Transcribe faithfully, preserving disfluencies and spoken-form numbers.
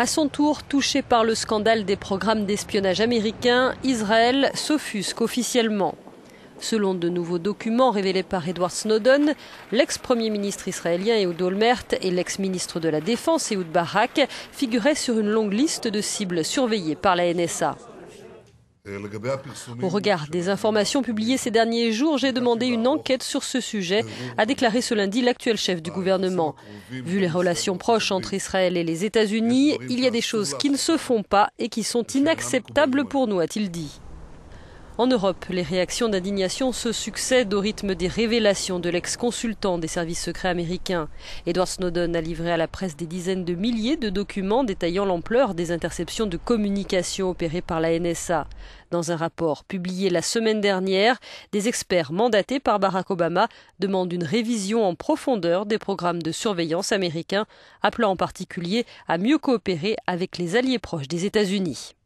À son tour, touché par le scandale des programmes d'espionnage américains, Israël s'offusque officiellement. Selon de nouveaux documents révélés par Edward Snowden, l'ex-premier ministre israélien Ehud Olmert et l'ex-ministre de la Défense Ehud Barak figuraient sur une longue liste de cibles surveillées par la N S A. Au regard des informations publiées ces derniers jours, j'ai demandé une enquête sur ce sujet, a déclaré ce lundi l'actuel chef du gouvernement. Vu les relations proches entre Israël et les États-Unis, il y a des choses qui ne se font pas et qui sont inacceptables pour nous, a-t-il dit. En Europe, les réactions d'indignation se succèdent au rythme des révélations de l'ex-consultant des services secrets américains. Edward Snowden a livré à la presse des dizaines de milliers de documents détaillant l'ampleur des interceptions de communication opérées par la N S A. Dans un rapport publié la semaine dernière, des experts mandatés par Barack Obama demandent une révision en profondeur des programmes de surveillance américains, appelant en particulier à mieux coopérer avec les alliés proches des États-Unis.